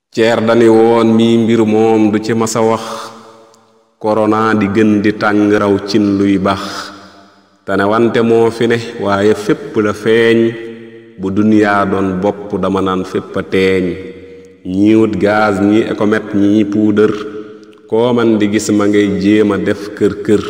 ceer dani woon mi mbir moom du ci masa wax korona di gën di tàng raw cin luy bax tane wante moo fi ne waaye fépp la feeñ bu duniyaa doon bopp dama naan fépp a teeñ ñii wut gaz ñii ekomet ñii puudër koo man di gis ma ngay jéema def kër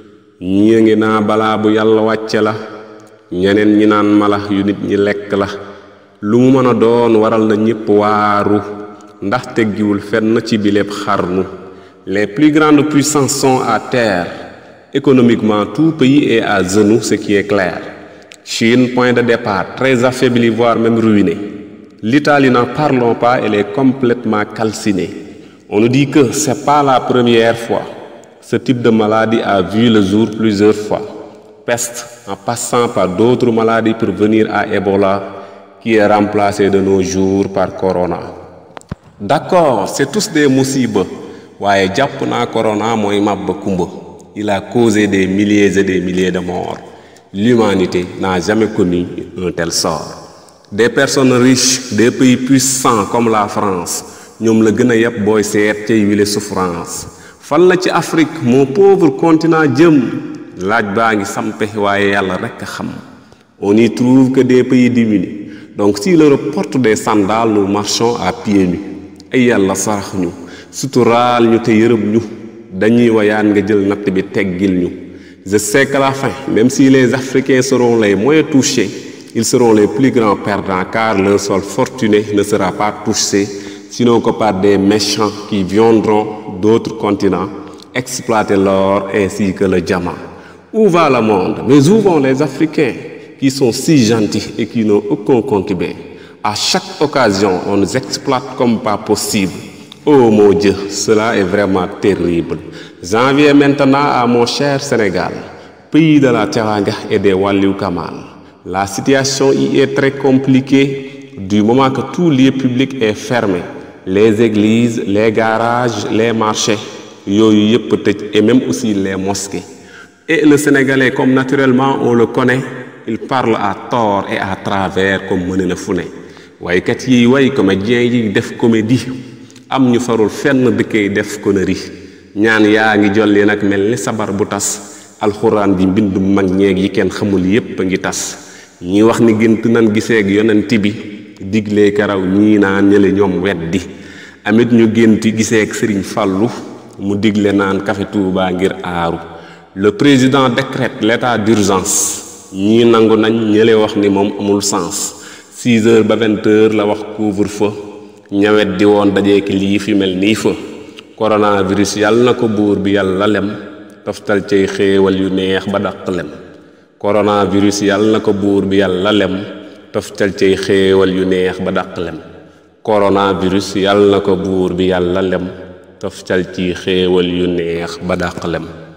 ñii ngi naa balaa bu yàlla wàcce la ñeneen ñi naan mala yu nit ñi lekk la lu mu mën a doon waral na ñépp waaru ndax teggiwul fenn ci biléb xarnu. Les plus grandes puissances sont à terre. Économiquement, tout pays est à genoux, ce qui est clair. Chine, point de départ, très affaiblie, voire même ruinée. L'Italie, n'en parlons pas, elle est complètement calcinée. On nous dit que c'est pas la première fois. Ce type de maladie a vu le jour plusieurs fois. Peste, en passant par d'autres maladies pour venir à Ebola, qui est remplacé de nos jours par Corona. D'accord, c'est tous des musibas. Waaye jàpp naa corona mooy mabba kumba. Il a causé des milliers et des milliers de morts. L'humanité n'a jamais connu un tel sort. Des personnes riches, des pays puissants comme la France, ñoom la gën a yeb booy seet ca yile souffrance. Fan la ci Afrique, mon pauvre continent jëm, laaj baa ngi sampe waaye yàlla rekk a xam. On n'y trouve que des pays démunis. Donc si l'Europe porte des sandales, nous marchons à pieds nus. Ay yàlla sarax ñu. Suturaal ñu te yërëm ñu dañuy wayaan nga jël natt bi teggil ñu. Je sais qu'à la fin, même si les Africains seront les moins touchés, ils seront les plus grands perdants car leur sol fortuné ne sera pas touché, sinon que par des méchants qui viendront d'autres continents exploiter l'or ainsi que le diamant. Où va le monde? Mais où vont les Africains qui sont si gentils et qui n'ont aucun concubin? À chaque occasion, on nous exploite comme pas possible. Oh mon Dieu, cela est vraiment terrible. J'en viens maintenant à mon cher Sénégal, pays de la Teranga et des Waliou Kamal. La situation y est très compliquée du moment que tout lieu public est fermé. Les églises, les garages, les marchés, yooyu yëpp tëj et même aussi les mosquées. Et le Sénégalais, comme naturellement on le connaît, il parle à tort et à travers comme mëne na fu ne. Waykat yi way comédien yi def comédie. Am ñu farul fenn dëkkee def connerie ñaan yaa ngi jolli nag mel ni sabar bu tas alxuraan di mbindum mag ñeeg yi kenn xamul yépp a ngi tas ñi wax ni gént nan giseeg yonent bi diglee karaw ñii naan ñële ñoom weddi amit ñu génti giseeg Sëriñ Fallu mu digle naan Café Touba ngir aaru. Le président décrète l'état d'urgence ñii nangu nañ ñële wax ni moom amul sens 6 heures ba 20 heures la wax couvre-feu ñawet di woon dajeeki lii fi mel nii fa. Coronavirus yàlla na ko buur bi yàlla lem toftal cay xéewal yu neex ba dàq lem. Coronavirus yàlla na ko buur bi yàlla lem toftal cay xéewal yu neex ba dàq lem. Coronavirus yàlla na ko buur bi yàlla lem toftal ci xéewal yu neex ba dàq lem.